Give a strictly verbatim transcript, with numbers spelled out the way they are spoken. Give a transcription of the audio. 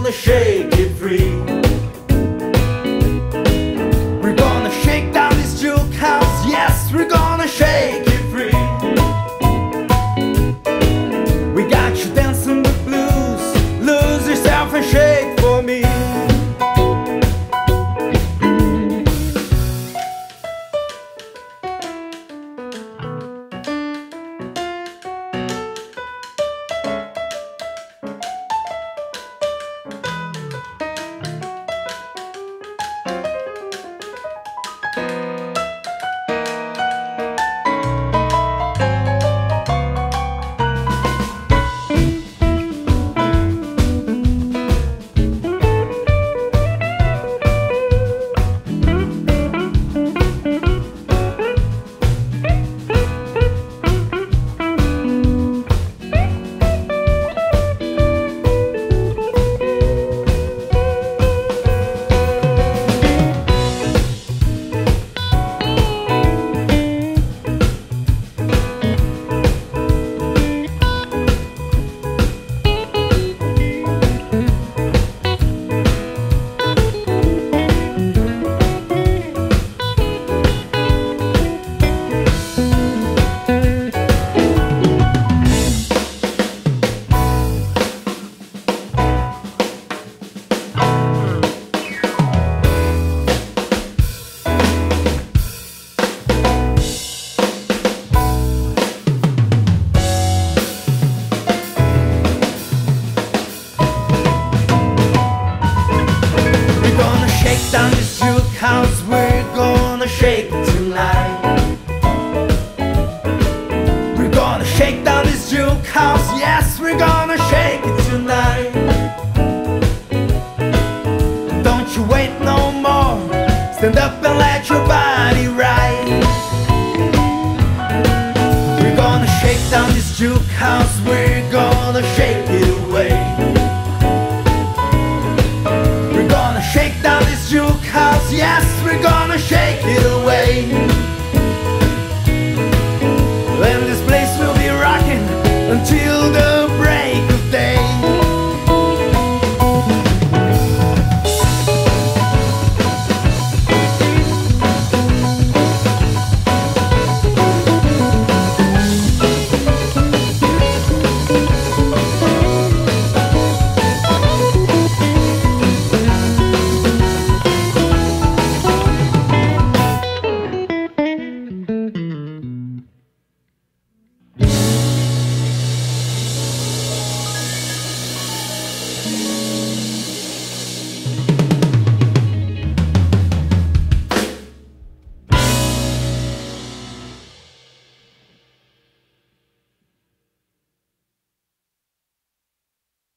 gonna shake it free. We're gonna shake down this Juke House. Yes, we're gonna shake it free. We got you dancing with blues. Lose yourself and shake for me. Down this Juke House, we're gonna shake it tonight. We're gonna shake down this Juke House. Yes, we're gonna shake it tonight. Don't you wait no more. Stand up